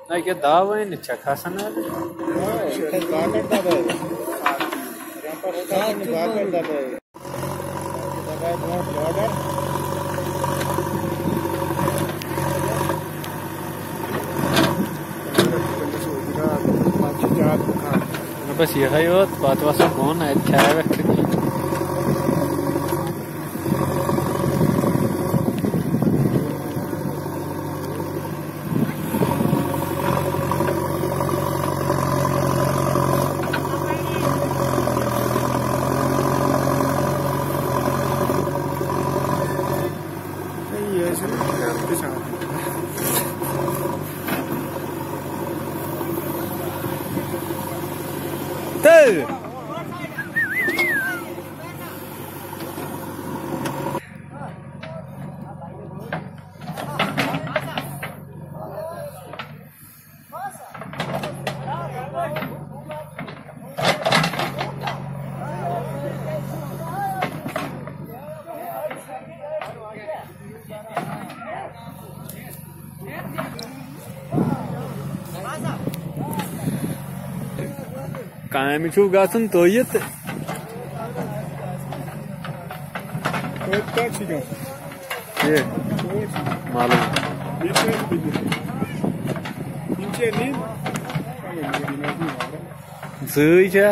ना क्या दाव है नीचे खासा ना बस ये है वो बात वासा कौन है क्या है काम गन तो ये मालूम ज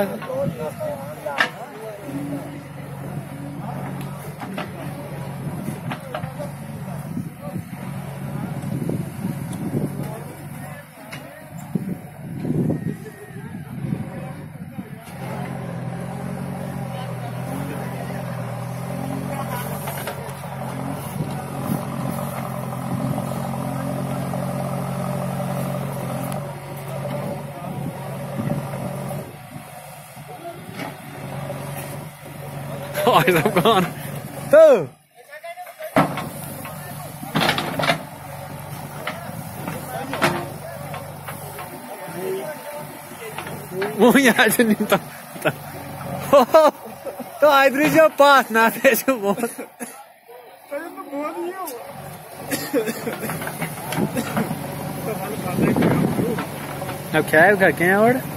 Eyes have gone. Two. वो यहाँ से नहीं तो इधर जो पास ना थे जो बहुत अब क्या है क्या क्या है और